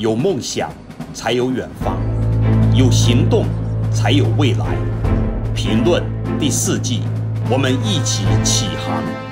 有梦想，才有远方；有行动，才有未来。评论第4季，我们一起起航。